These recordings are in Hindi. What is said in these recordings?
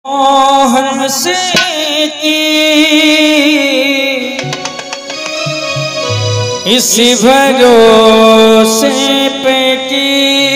हमसे की इस भरोसे पे की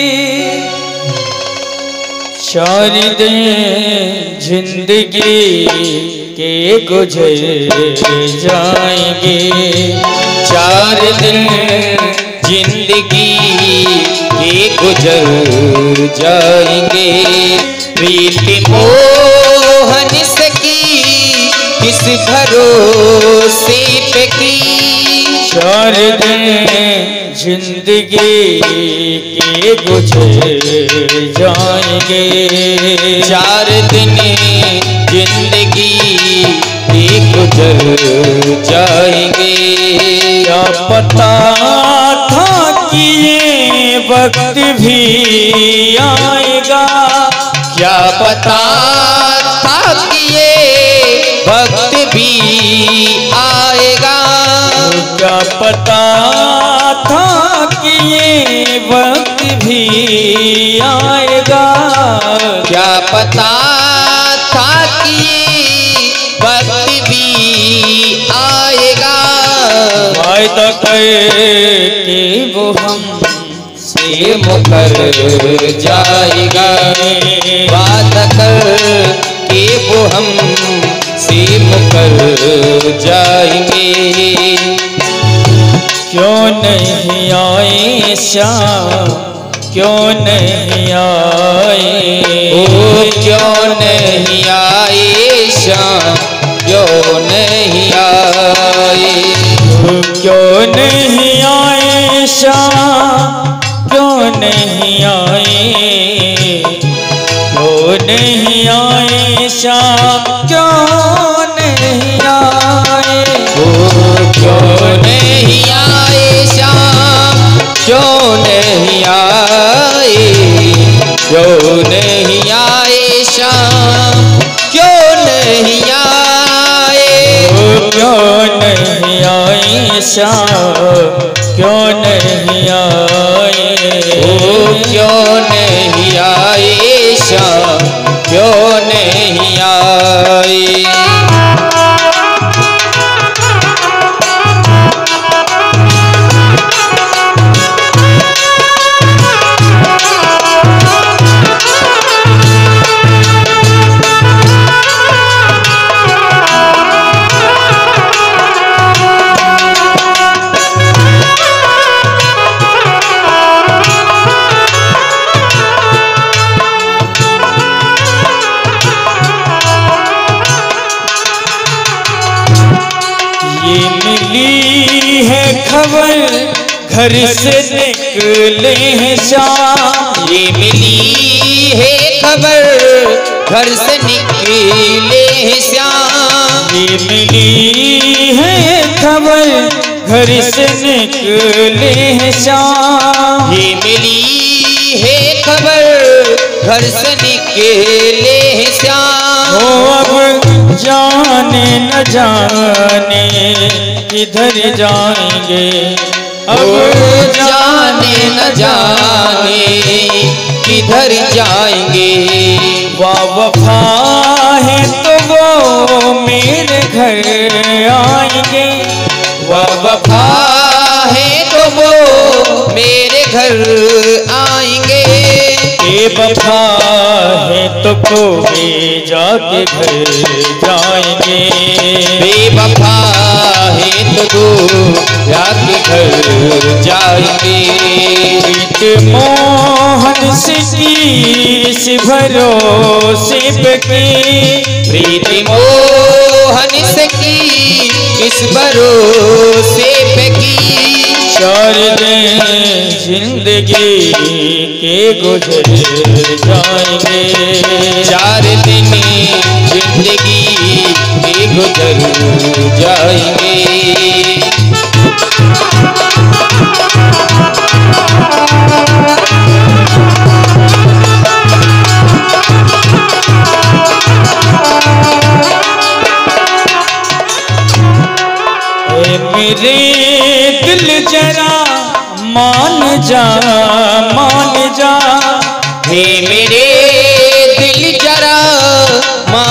4 दिन जिंदगी के गुजर जाएंगे। 4 दिन जिंदगी के गुजर जाएंगे। प्रीति मोहन सकी किस भरोसे पे की 4 दिन जिंदगी के गुजर जाएंगे। 4 दिन जिंदगी के गुजर जाएंगे। क्या पता था कि ये वक्त भी आएगा। क्या पता था कि ये वक्त भी आएगा। क्या पता था कि ये वक्त भी आएगा। क्या पता था कि ये वक्त भी आएगा। वायदा करके वो हम से मुकर जाएगा। वादा कर के वो हम से मुकर जाएंगे। क्यों नहीं आए श्याम, क्यों नहीं आए। ओ क्यों नहीं आए श्याम, क्यों नहीं आए। क्यों नहीं आए श्याम, क्यों नहीं आए। क्यों नहीं आए श्याम, क्यों नहीं आए। ओ क्यों नहीं आए श्याम, क्यों नहीं आए। क्यों नहीं आए श्याम, क्यों नहीं आए। क्यों नहीं आए श्याम, क्यों नहीं आए। क्यों नहीं आए श्याम, क्यों नहीं आए। खबर घर से निकले हैं श्याम। ये मिली है खबर घर से निकले हैं श्याम। ये मिली है खबर घर से निकले हैं श्याम। ये मिली है खबर घर से निकले हैं श्याम। ओ अब जाने न जाने किधर जाएंगे। अब जाने न जाने किधर जाएंगे। वफा है तो वो मेरे घर आएंगे। वफा है तो वो मेरे घर आएंगे। बेवफा है तो कोई जाके घर जाएंगे। बेवफा है तो दो जाके घर जाएंगे। प्रीति मोहन से की इस भरोसे पे की। प्रीति मोहन से की इस भरोसे पे की। 4 दिन जिंदगी के गुजर जाएंगे। 4 दिन जिंदगी के गुजर जाएंगे। मेरे दिल जरा मान जा, मान जा। हे मेरे दिल जरा मान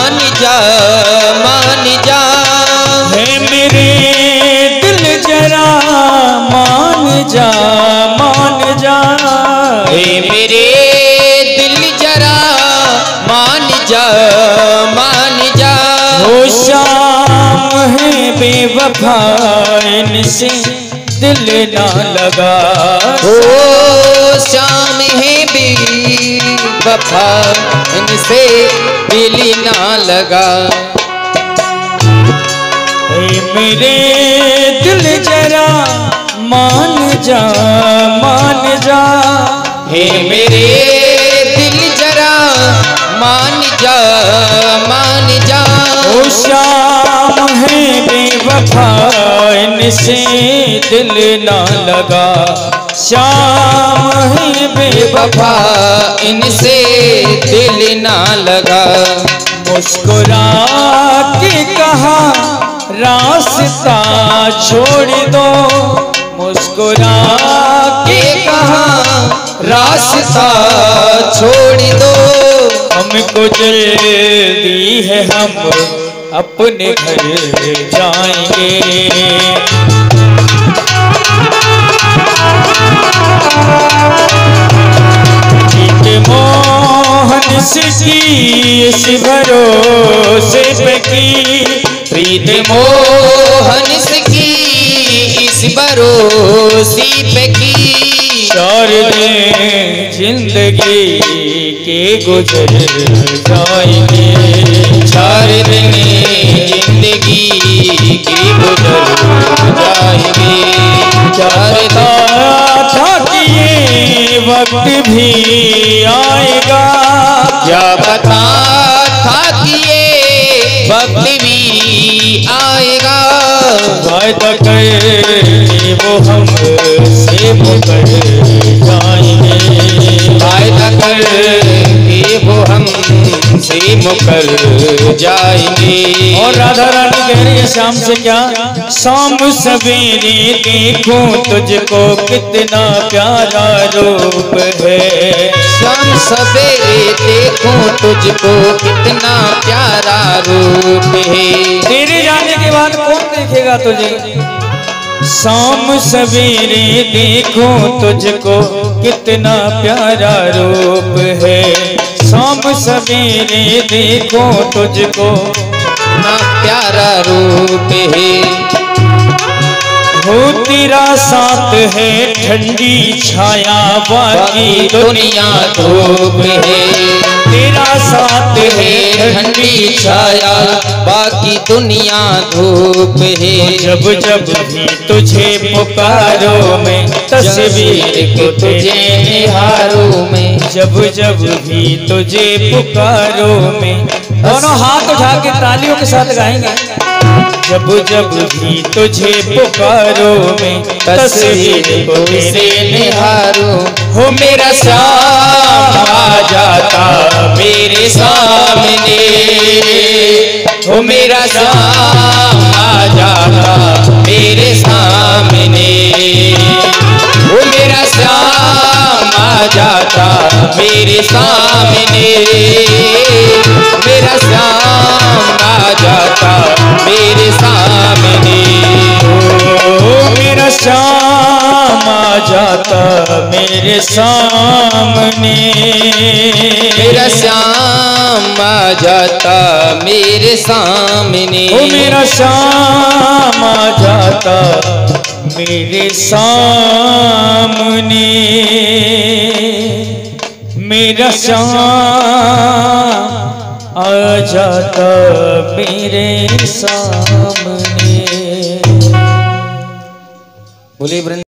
जा मान जा। हो शाम है बेवफा इनसे दिल ना लगा। हो शाम है बेवफा इनसे दिल ना लगा। ए मेरे दिल जरा मान जा मान जा। हे मेरे दिल जरा मान जा मान जा। ओ शाम है बेवफा इनसे दिल ना लगा। शाम है बेवफा वफा इनसे दिल ना लगा। मुस्कुरा के कहा रास्ता छोड़ दो। मुस्कुरा के कहा रास्ता छोड़ दो। हमको जल्दी है हम अपने घर जाएंगे। जीत मोहन की इस भरोसे पे की। प्रीत मोहन की इस भरोसे पे की। चार दिन जिंदगी के गुजर जाएंगे। 4 दिन जिंदगी की गुजर जाएंगे। क्या पता था कि ये वक्त भी आएगा। क्या पता था कि ये वक्त भी आएगा। वायदा करके वो हमसे मुकर जाएंगे। वायदा करके वो हमसे मुकर जाएंगे। और राधा रानी कह रही है शाम से क्या? शाम सवेरे देखूं तुझको कितना प्यारा रूप है। शाम सवेरे देखूं तुझको कितना प्यारा रूप है। तेरे जाने के बाद कौन देखेगा तुझे? शाम सवेरे देखूं तुझको कितना प्यारा रूप है। शाम सवेरे देखूं तुझको कितना प्यारा रूप है। हो तेरा साथ है ठंडी छाया बाकी दुनिया धूप है। तेरा साथ है ठंडी छाया बाकी दुनिया धूप है। जब जब भी तुझे पुकारो मैं तस्वीर को तुझे निहारूं मैं। जब जब भी तुझे पुकारो मैं। दोनों हाथ उठा के तालियों के साथ गाएंगे। जब जब भी तुझे पुकारो मैं तस्वीर को तेरे निहारूं। हो मेरा श्याम आ जाता मेरे सामने। हो मेरा श्याम आ जाता मेरे सामने। हो मेरा श्याम आ जाता मेरे सामने। मेरा श्याम आ जाता मेरे सामने। ओ मेरा श्याम आ जाता मेरे सामने। मेरा श्याम आ जाता मेरे सामने। ओ मेरा श्याम आ जाता मेरे सामने। मेरा श्याम आ जाता मेरे सामने। बोले